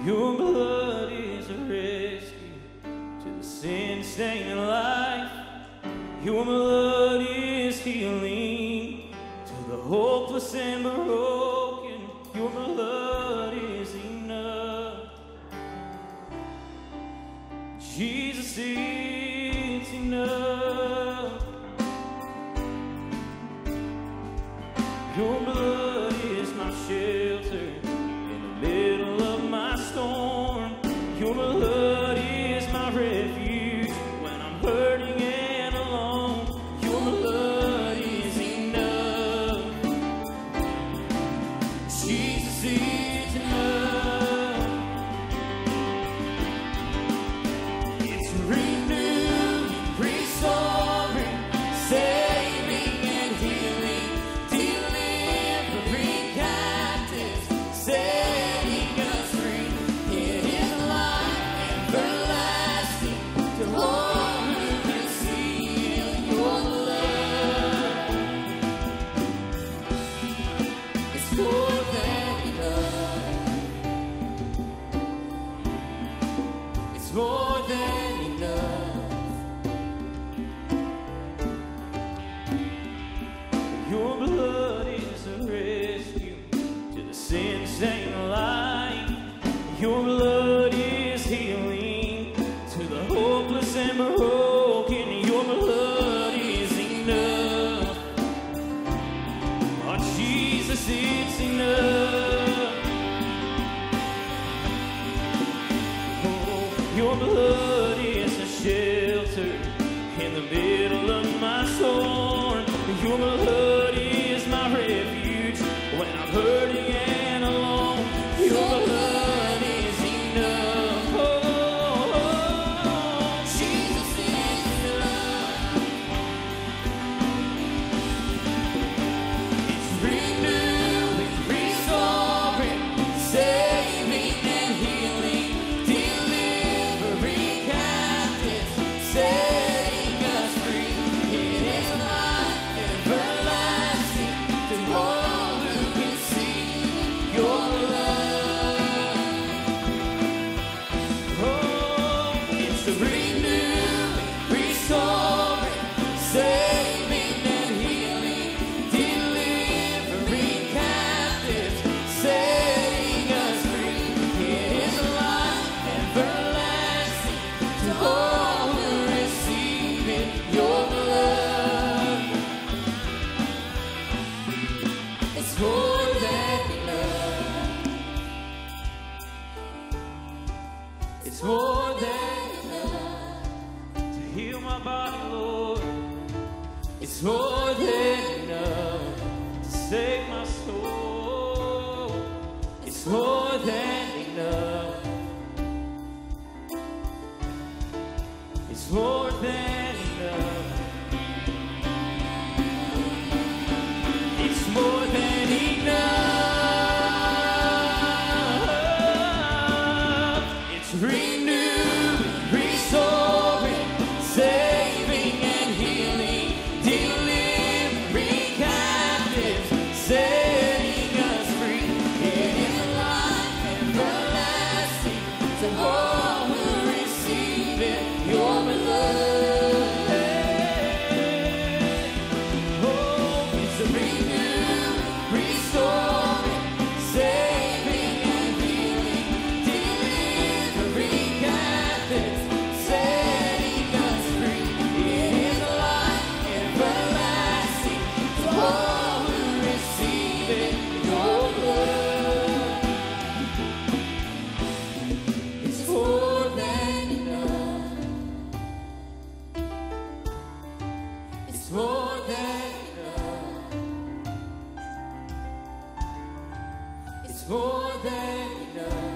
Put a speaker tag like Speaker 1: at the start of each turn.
Speaker 1: Your blood is a rescue to the sin-stained life. Your blood is healing to the hopeless and broken. Your blood is enough. Jesus, it's enough. Your blood is my shelter in the middle of my storm. Your blood is my refuge when I'm hurting and alone. Your blood is enough. Jesus is enough. It's renewing, restoring, saving and healing, delivering captives, setting us free. It is life everlasting to all who receive your love. It's more than enough. It's more than enough. Your blood is a rescue to the sin-stained life. Your blood is healing to the hopeless and broken. Your blood is enough. Oh, Jesus, it's enough. Oh, your blood is a shelter in the middle of my storm. Your blood is my refuge when I'm hurting and alone. Your blood is enough. Oh, Jesus is enough. It's renewing, restoring, saving and healing, delivering captives, setting us free. It is life everlasting to all who receive your love. Oh, it's the renewing, restoring, saving and healing, delivering captives, setting us free. It is life everlasting to all who receive it, your blood. It's more than enough. It's more than enough to heal my body, Lord. It's more than enough to save my soul. It's more than enough. It's more than enough. It's more than enough. It's renewing, restoring, saving and healing, delivering captives, setting us free. It is life everlasting to all who receive it, your blood. Oh, it's a renewing, restoring, saving and healing, delivering captives, setting us free. It is life everlasting to all who receive it, your blood. It's more than enough. It's more than enough. It's more than enough.